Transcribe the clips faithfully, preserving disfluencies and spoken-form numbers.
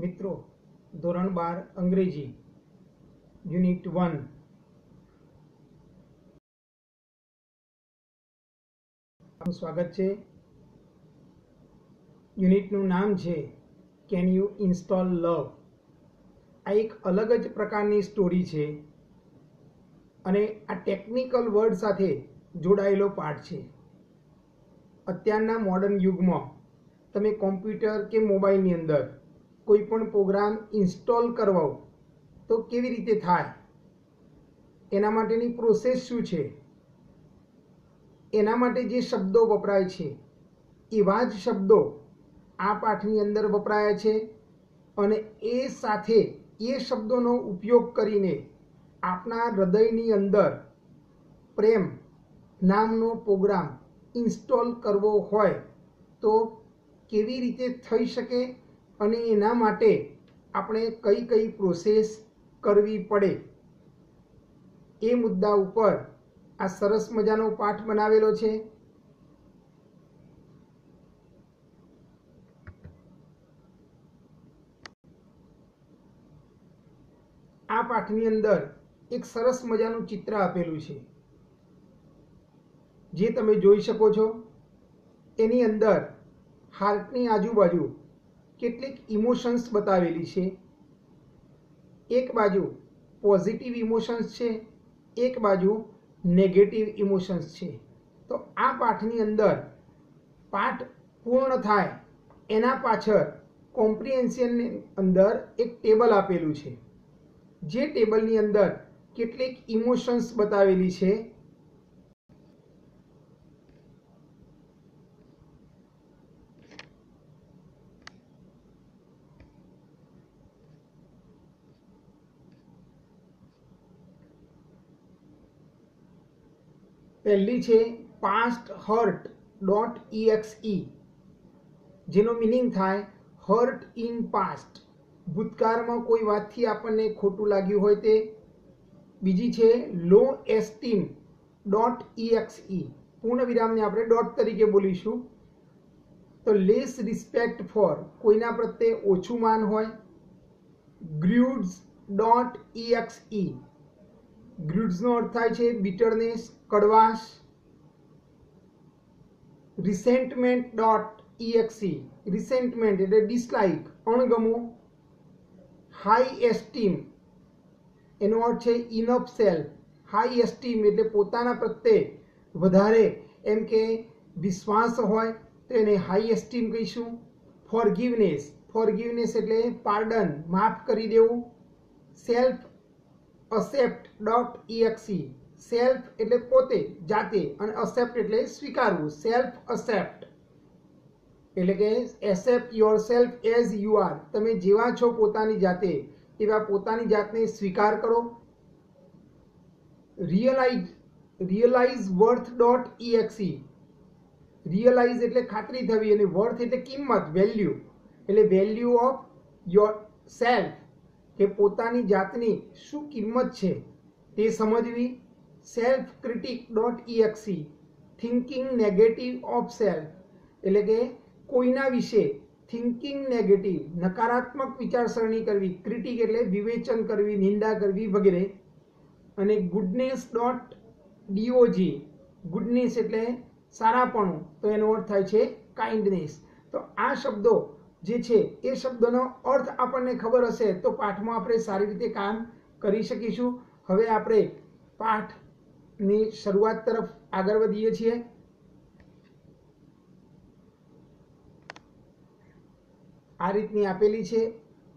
મિત્રો ધોરણ બાર અંગ્રેજી યુનિટ વન આપનું સ્વાગત છે। યુનિટનું નામ છે કેન યુ ઇન્સ્ટોલ લવ। આ એક અલગ જ પ્રકારની સ્ટોરી છે અને આ ટેકનિકલ વર્ડ સાથે જોડાયેલો પાઠ છે। અત્યારના મોડર્ન યુગમાં તમે કોમ્પ્યુટર કે મોબાઈલની અંદર કોઈ પણ પ્રોગ્રામ ઇન્સ્ટોલ કરવો તો કેવી રીતે થાય, એના માટેની પ્રોસેસ શું છે, એના માટે જે શબ્દો વપરાય છે એવા જ શબ્દો આ પાઠની અંદર વપરાયા છે અને એ સાથે એ શબ્દોનો ઉપયોગ કરીને આપણા હૃદયની અંદર પ્રેમ નામનો પ્રોગ્રામ ઇન્સ્ટોલ કરવો હોય તો કેવી રીતે થઈ શકે અને એના માટે આપણે કઈ કઈ પ્રોસેસ કરવી પડે એ મુદ્દા ઉપર આ સરસ મજાનો પાઠ બનાવેલો છે। આ પાઠની અંદર એક સરસ મજાનું ચિત્ર આપેલું છે જે તમે જોઈ શકો છો। એની અંદર હાર્ટની આજુબાજુ કેટલીક ઇમોશન્સ બતાવેલી છે। એક બાજુ પોઝિટિવ ઇમોશન્સ છે, એક બાજુ નેગેટિવ ઇમોશન્સ છે। તો આ પાઠની અંદર પાઠ પૂર્ણ થાય એના પાછળ કોમ્પ્રિહેન્શનની અંદર એક ટેબલ આપેલું છે જે ટેબલની અંદર કેટલીક ઇમોશન્સ બતાવેલી છે। પહેલી છે પાસ્ટ હર્ટ ડોટ ઈએક્સઈ, જેનો મિનિંગ થાય હર્ટ ઇન પાસ્ટ, ભૂતકાળમાં કોઈ વાતથી આપણને ખોટું લાગ્યું હોય તે। બીજી છે લો એસ્ટીમ ડોટ ઈએક્સઈ, પૂર્ણ વિરામને આપણે ડોટ તરીકે બોલીશું તો લેસ રિસ્પેક્ટ ફોર, કોઈના પ્રત્યે ઓછું માન હોય। ગ્રુડ્સ ડોટ ઈએક્સઈ, ગ્રુડ્સનો અર્થ થાય છે બિટરનેસ, કડવાશ। રિસેન્ટમેન્ટ ડોટ ઈએક્સઈ, રિસેન્ટમેન્ટ એટલે ડિસલાઇક, અણગમો। હાઈ એસ્ટીમ એનો અર્થ છે ઇનફ સેલ્ફ, હાઈ એસ્ટીમ એટલે પોતાના પ્રત્યે વધારે એમ કે વિશ્વાસ હોય તો એને હાઈ એસ્ટીમ કહીશું। ફોરગિવનેસ, ફોરગિવનેસ એટલે પાર્ડન, માફ કરી દેવું। Self accept dot EXE, self એટલે પોતે, જાતે, અને અસેપ્ટ એટલે સ્વીકારવું, સેલ્ફ અસેપ્ટ એટલે કે accept yourself as you are, તમે જેવા છો પોતાની જાતે એવા પોતાની જાતને સ્વીકાર કરો। Realise, realise worth dot EXE, realise એટલે ખાતરી થવી અને વર્થ એટલે કિંમત, વેલ્યુ, એટલે વેલ્યુ ઓફ યોર સેલ્ફ કે પોતાની જાતની શું કિંમત છે તે સમજવી। Self critic dot EXE, thinking negative of self એટલે કે કોઈના વિશે થિંકિંગ નેગેટિવ, નકારાત્મક વિચારસરણી કરવી, ક્રિટિક એટલે વિવેચન કરવી, નિંદા કરવી વગેરે। અને ગુડનેસ ડોટ ડીઓજી, ગુડનેસ એટલે સારાપણું, તો એનો અર્થ થાય છે કાઇન્ડનેસ। તો આ શબ્દો જે છે એ શબ્દોનો અર્થ આપણને ખબર હશે તો પાઠમાં આપણે સારી રીતે કામ કરી શકીશું। હવે આપણે પાઠની શરૂઆત તરફ આગળ વધીએ છીએ। આ રીતની આપેલી છે।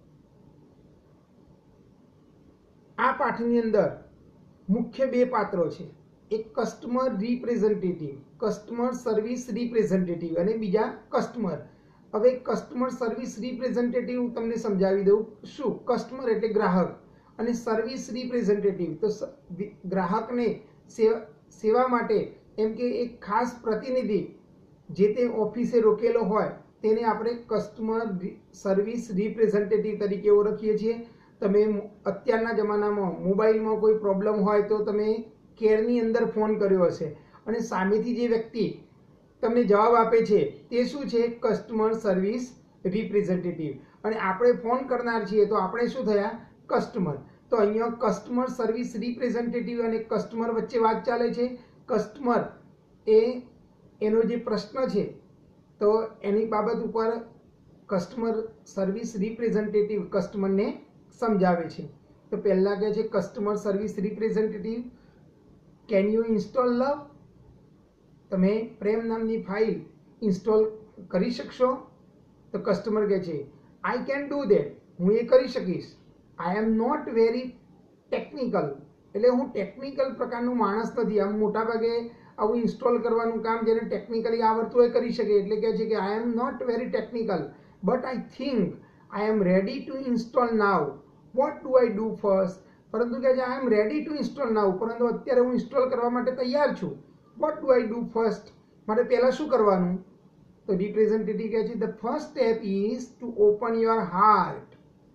આ પાઠની અંદર મુખ્ય બે પાત્રો છે, એક customer representative, customer service representative, અને બીજા કસ્ટમર। હવે કસ્ટમર સર્વિસ રિપ્રેઝેન્ટેટિવ હું તમને સમજાવી દઉં શું। કસ્ટમર એટલે ગ્રાહક અને સર્વિસ રિપ્રેઝેન્ટેટિવ તો ગ્રાહકને સેવા માટે એમ કે એક ખાસ પ્રતિનિધિ જે તે ઓફિસે રોકેલો હોય તેને આપણે કસ્ટમર સર્વિસ રિપ્રેઝેન્ટેટિવ તરીકે ઓળખીએ છીએ। તમે અત્યારના જમાનામાં મોબાઈલમાં કોઈ પ્રોબ્લેમ હોય તો તમે કેરની અંદર ફોન કર્યો હશે અને સામેથી જે વ્યક્તિ તમને જવાબ આપે છે તે શું છે, કસ્ટમર સર્વિસ રિપ્રેઝેન્ટેટિવ। અને આપણે ફોન કરનાર છીએ તો આપણે શું થયા? કસ્ટમર. તો અહીંયા કસ્ટમર સર્વિસ રિપ્રેઝેન્ટેટિવ અને કસ્ટમર વચ્ચે વાત ચાલે છે. કસ્ટમર એ એનો જે પ્રશ્ન છે તો એની બાબત ઉપર કસ્ટમર સર્વિસ રિપ્રેઝેન્ટેટિવ કસ્ટમરને સમજાવે છે. તો પહેલા કહે છે customer service representative, can you install love? તમે પ્રેમ નામની ફાઇલ ઇન્સ્ટોલ કરી શકશો? તો કસ્ટમર કહે છે આઈ કેન ડુ ધેટ, હું એ કરી શકીશ. I am not very technical, એટલે હું ટેકનિકલ પ્રકારનું માણસ નથી. આમ મોટાભાગે આવું ઇન્સ્ટોલ કરવાનું કામ જેને ટેકનિકલી આવડતું હોય કરી શકે. એટલે કહે છે કે I am not very technical but I think I am ready to install now. What do I do first? પરંતુ કહે છે I am ready to install now, પરંતુ અત્યારે હું ઇન્સ્ટોલ કરવા માટે તૈયાર છું. What do I do first? મારે પહેલાં શું કરવાનું? તો રિપ્રેઝેન્ટેટિવ કહે છે the first step is to open your heart.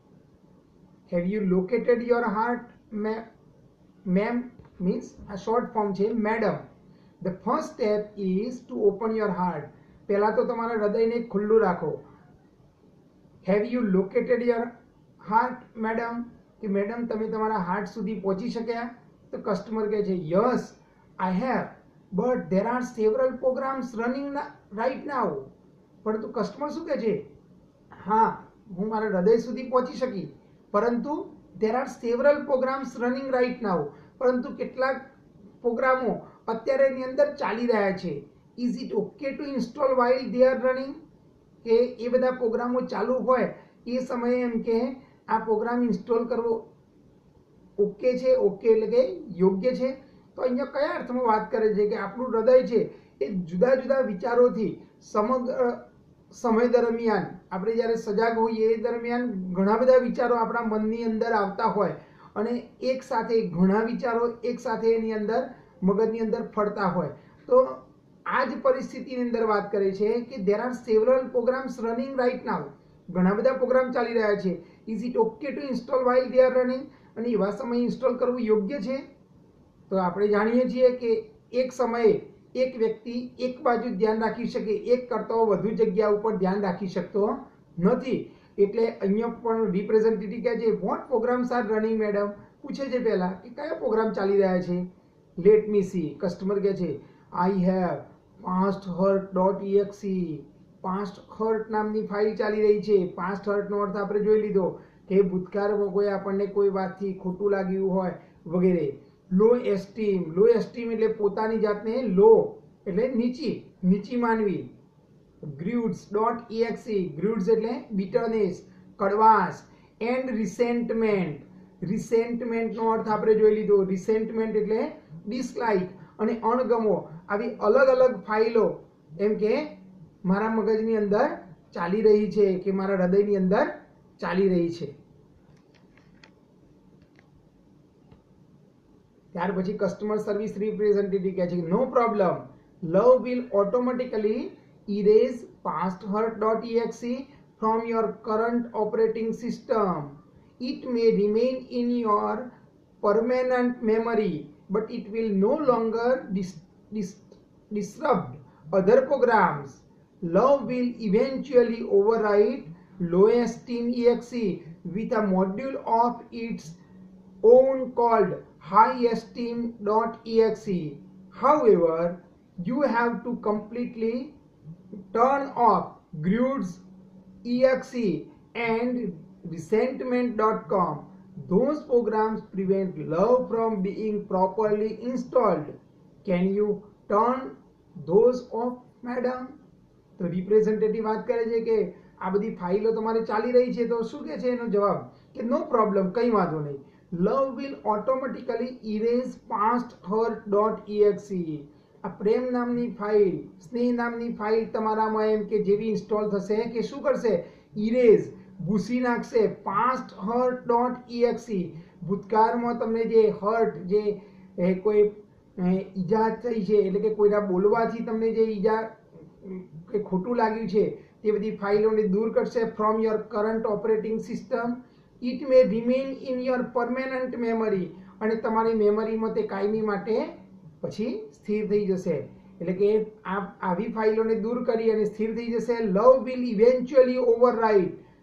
Have you located your heart? Ma'am means આ શોર્ટ ફોર્મ છે madam. The first step is to open your heart. પહેલાં તો તમારા હૃદયને ખુલ્લું રાખો. Have you located your heart madam? કે madam તમે તમારા હાર્ટ સુધી પહોંચી શક્યા? તો કસ્ટમર કહે છે yes I have but there are several programs running right now. પરંતુ કસ્ટમર શું કહે છે? હા, હું મારા હૃદય સુધી પહોંચી શકી, પરંતુ there are several programs running right now, પરંતુ કેટલાક પ્રોગ્રામો અત્યારે એની અંદર ચાલી રહ્યા છે. Is it okay to install while they are running? કે એ બધા પ્રોગ્રામો ચાલુ હોય એ સમયે એમ કે આ પ્રોગ્રામ ઇન્સ્ટોલ કરવો ઓકે છે? ઓકે એટલે કે યોગ્ય છે. તો અહીંયા કયા અર્થમાં વાત કરે છે કે આપણું હૃદય છે એ જુદા જુદા વિચારોથી સમગ્ર સમય દરમિયાન આપણે જ્યારે સજાગ હોઈએ એ દરમિયાન ઘણા બધા વિચારો આપણા મનની અંદર આવતા હોય અને એક સાથે ઘણા વિચારો એક સાથે એની અંદર મગજની અંદર ફરતા હોય. તો આ જ પરિસ્થિતિની અંદર વાત કરે છે કે there are several programs running right now. ઘણા બધા પ્રોગ્રામ ચાલી રહ્યા છે. Is it okay to install while they are running? અને એવા સમયે ઇન્સ્ટોલ કરવું યોગ્ય છે? તો આપણે જાણીએ છીએ કે એક સમયે એક વ્યક્તિ એક બાજુ ધ્યાન રાખી શકે, એક કરતાં વધુ જગ્યા ઉપર ધ્યાન રાખી શકતો નથી. એટલે અહીંયા પણ રિપ્રેઝેન્ટેટિવ કહે છે what programs are running madam? પૂછે છે પહેલાં કે કયા પ્રોગ્રામ ચાલી રહ્યા છે. Let me C. કસ્ટમર કહે છે I have past hurt dot E X E. Past hurt નામની ફાઇલ ચાલી રહી છે. પાસ્ટ હર્ટનો અર્થ આપણે જોઈ લીધો કે ભૂતકાળમાં કોઈ આપણને કોઈ વાતથી ખોટું લાગ્યું હોય વગેરે. લો એસ્ટીમ. લો એસ્ટીમ એટલે પોતાની જાતને લો એટલે નીચી નીચી માનવી. ગ્રુડ્સ ડોટ ઈએક્સી. ગ્રુડ્સ એટલે બિટરનેસ, કડવાશ. એન્ડ રિસેન્ટમેન્ટ. રિસેન્ટમેન્ટનો અર્થ આપણે જોઈ લીધો. રિસેન્ટમેન્ટ એટલે ડિસલાઇક અને અણગમો. આવી અલગ અલગ ફાઇલો એમ કે મારા મગજની અંદર ચાલી રહી છે કે મારા હૃદયની અંદર ચાલી રહી છે. ત્યાર પછી કસ્ટમર સર્વિસ રિપ્રેઝેન્ટેટિવ કહે છે કે no problem, love will automatically erase past hurt dot E X E from your current operating system. It may remain in your permanent memory but it will no longer dis dis disrupt other programs. Love will eventually override low esteem exe with a module of its own called high esteem dot exe. However, you have to completely turn off grudes exe and resentment dot com. Those programs prevent love from being properly installed. Can you turn those off, madam? તો representative વાત કરે છે કે આ બધી ફાઇલો તમારે ચાલી રહી છે. તો શું કહે છે એનો જવાબ કે નો પ્રોબ્લેમ, કંઈ વાંધો નહીં. Love will automatically erase past hurt dot E X E. આ પ્રેમ નામની ફાઇલ, સ્નેહ નામની ફાઇલ તમારામાં એમ કે જેવી ઇન્સ્ટોલ થશે કે શું કરશે? ઇરેઝ ભૂસી નાખશે. Past hurt dot E X E. ભૂતકાળમાં તમને જે હર્ટ, જે કોઈ ઈજા થઈ છે એટલે કે કોઈના બોલવાથી તમને જે ઈજા કે ખોટું લાગ્યું છે તે બધી ફાઇલોને દૂર કરશે. From your current operating system. It may remain in your permanent memory. અને તમારી મેમરીમાં તે કાયમી માટે પછી સ્થિર થઈ જશે. એટલે કે આ આવી ફાઇલોને દૂર કરી અને સ્થિર થઈ જશે. Love will eventually override.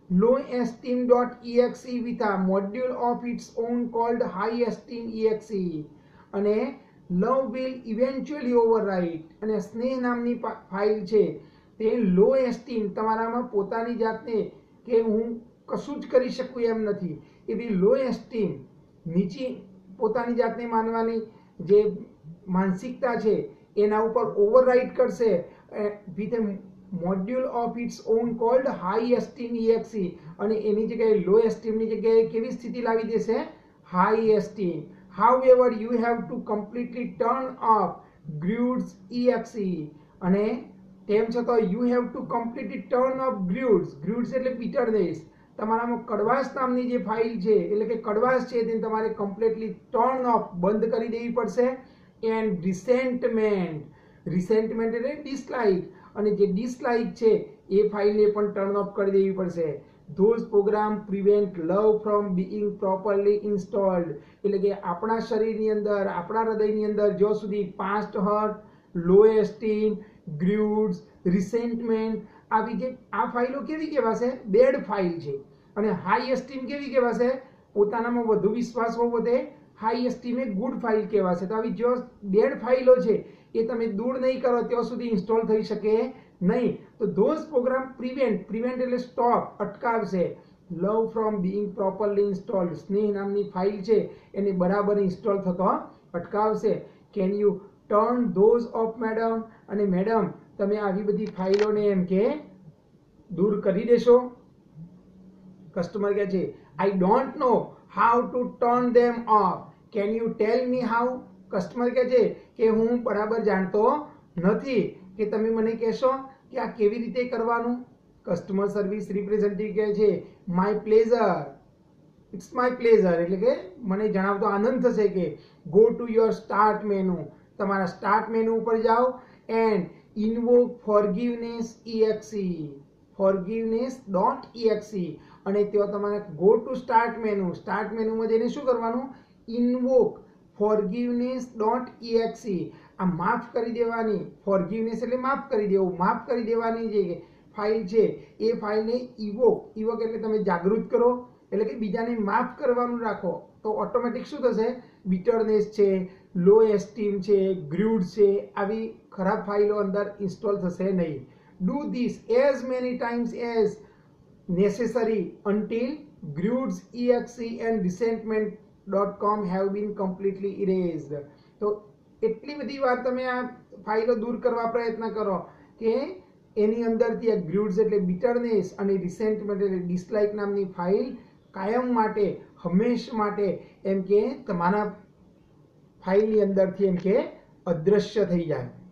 low esteem dot exe with a module of its own called high esteem exe અને love will eventually overwrite અને સ્નેહ નામની ફાઇલ છે તે લો એસ્ટીમ તમારામાં પોતાની જાતને કે હું કશું જ કરી શકું એમ નથી એવી લો એસ્ટીમ નીચી પોતાની જાતને માનવાની જે માનસિકતા છે એના ઉપર ઓવરરાઇટ કરશે with a module of its own called high esteem exe અને એની જગ્યાએ લો એસ્ટીમની જગ્યાએ કેવી સ્થિતિ લાવી દેશે high esteem. however you have to completely turn off grudes exe અને તેમ છતાં you have to completely turn off grudes grudes એટલે bitterness તમારામાં કડવાશ નામની જે ફાઇલ છે એટલે કે કડવાશ છે તેને તમારે કમ્પ્લીટલી ટર્ન ઓફ બંધ કરી દેવી પડશે. એન્ડ રિસેન્ટમેન્ટ રિસેન્ટમેન્ટ એટલે ડિસલાઇક અને જે ડિસલાઇક છે એ ફાઇલને પણ ટર્ન ઓફ કરી દેવી પડશે. Those programme prevent love from being properly installed એટલે કે આપણા શરીરની અંદર આપણા હૃદયની અંદર જો સુધી past hurt low esteem grudges resentment આવી જે આ ફાઇલો કેવી કહેવાશે બેડ ફાઇલ છે અને હાઈ એસ્ટીમ કેવી કહેવાશે પોતાનામાં વધુ વિશ્વાસ હોવો વધે હાઈ એસ્ટીમ એ ગુડ ફાઇલ કહેવાશે. તો આવી જો બેડ ફાઇલો છે એ તમે દૂર નહીં કરો ત્યાં સુધી ઇન્સ્ટોલ થઈ શકે નહીં. તો ધોઝ પ્રોગ્રામ પ્રિવેન્ટ પ્રિવેન્ટ એટલે સ્ટોપ અટકાવશે love from being properly installed સ્નેહ નામની ફાઇલ છે એને બરાબર ઇન્સ્ટોલ થતો અટકાવશે. Can you turn those off madam અને મેડમ તમે આવી બધી ફાઇલોને એમ કે દૂર કરી દેશો. કસ્ટમર કહે છે I don't know how to turn them off can you tell me how. Customer કહે છે કે હું બરાબર જાણતો નથી કે તમે મને કહેશો કે આ કેવી રીતે કરવાનું. કસ્ટમર સર્વિસ રિપ્રેઝેન્ટેટિવ કહે છે my pleasure it's my pleasure એટલે કે મને જણાવતો આનંદ થશે કે go to your start menu તમારા સ્ટાર્ટ મેનુ ઉપર જાઓ and invoke forgiveness exe forgiveness dot exe અને ત્યાં તમારે go to start menu start menu માં જઈને શું કરવાનું invoke forgiveness dot exe આ માફ કરી દેવાની forgiveness એટલે માફ કરી દેવું માફ કરી દેવાની જે ફાઇલ છે એ ફાઇલને ઇવોક ઇવોક એટલે તમે જાગૃત કરો એટલે કે બીજાને માફ કરવાનું રાખો તો ઓટોમેટિક શું થશે બિટરનેસ છે લો એસ્ટીમ છે ગ્રુડ છે આવી ખરાબ ફાઇલો અંદર ઇન્સ્ટોલ થશે નહીં. Do this as many times as necessary until grudes exe and resentment dot com have been completely erased. તો એટલી બધી વાર તમે આ ફાઇલો દૂર કરવા પ્રયત્ન કરો કે એની અંદરથી આ ગ્રુડ્સ એટલે બિટરનેસ અને રિસેન્ટમેન્ટ એટલે ડિસલાઇક નામની ફાઇલ કાયમ માટે હંમેશ માટે એમ કે તમારા ફાઇલની અંદરથી એમ કે અદૃશ્ય થઈ જાય.